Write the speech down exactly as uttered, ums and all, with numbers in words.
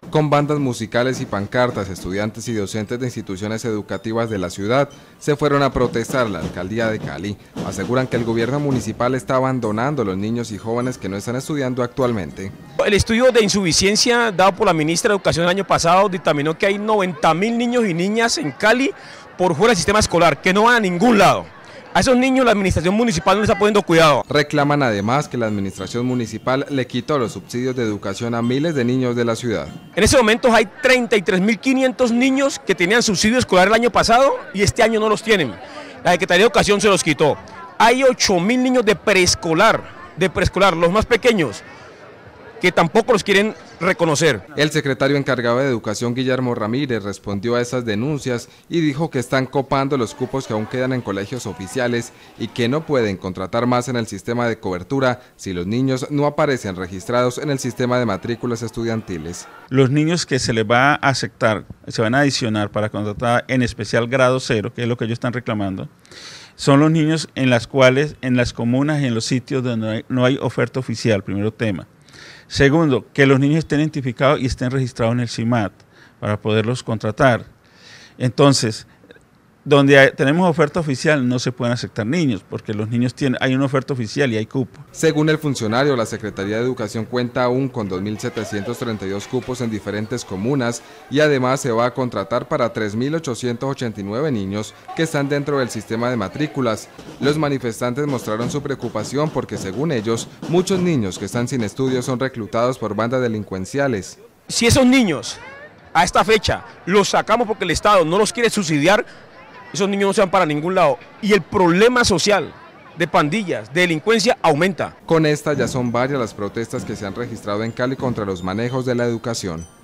Con bandas musicales y pancartas, estudiantes y docentes de instituciones educativas de la ciudad se fueron a protestar a la alcaldía de Cali. Aseguran que el gobierno municipal está abandonando a los niños y jóvenes que no están estudiando actualmente. El estudio de insuficiencia dado por la ministra de Educación el año pasado dictaminó que hay noventa mil niños y niñas en Cali por fuera del sistema escolar, que no van a ningún lado. A esos niños la administración municipal no les está poniendo cuidado. Reclaman además que la administración municipal le quitó los subsidios de educación a miles de niños de la ciudad. En ese momento hay treinta y tres mil quinientos niños que tenían subsidio escolar el año pasado y este año no los tienen. La Secretaría de Educación se los quitó. Hay ocho mil niños de preescolar, de preescolar, los más pequeños, que tampoco los quieren reconocer. El secretario encargado de Educación, Guillermo Ramírez, respondió a esas denuncias y dijo que están copando los cupos que aún quedan en colegios oficiales y que no pueden contratar más en el sistema de cobertura si los niños no aparecen registrados en el sistema de matrículas estudiantiles. Los niños que se les va a aceptar, se van a adicionar para contratar en especial grado cero, que es lo que ellos están reclamando, son los niños en las cuales, en las comunas y en los sitios donde no hay, no hay oferta oficial, primero tema. Segundo, que los niños estén identificados y estén registrados en el C I M A T para poderlos contratar. Entonces, donde hay, tenemos oferta oficial no se pueden aceptar niños, porque los niños tienen, hay una oferta oficial y hay cupo. Según el funcionario, la Secretaría de Educación cuenta aún con dos mil setecientos treinta y dos cupos en diferentes comunas y además se va a contratar para tres mil ochocientos ochenta y nueve niños que están dentro del sistema de matrículas. Los manifestantes mostraron su preocupación porque, según ellos, muchos niños que están sin estudios son reclutados por bandas delincuenciales. Si esos niños a esta fecha los sacamos porque el Estado no los quiere subsidiar, esos niños no se van para ningún lado y el problema social de pandillas, de delincuencia aumenta. Con esta ya son varias las protestas que se han registrado en Cali contra los manejos de la educación.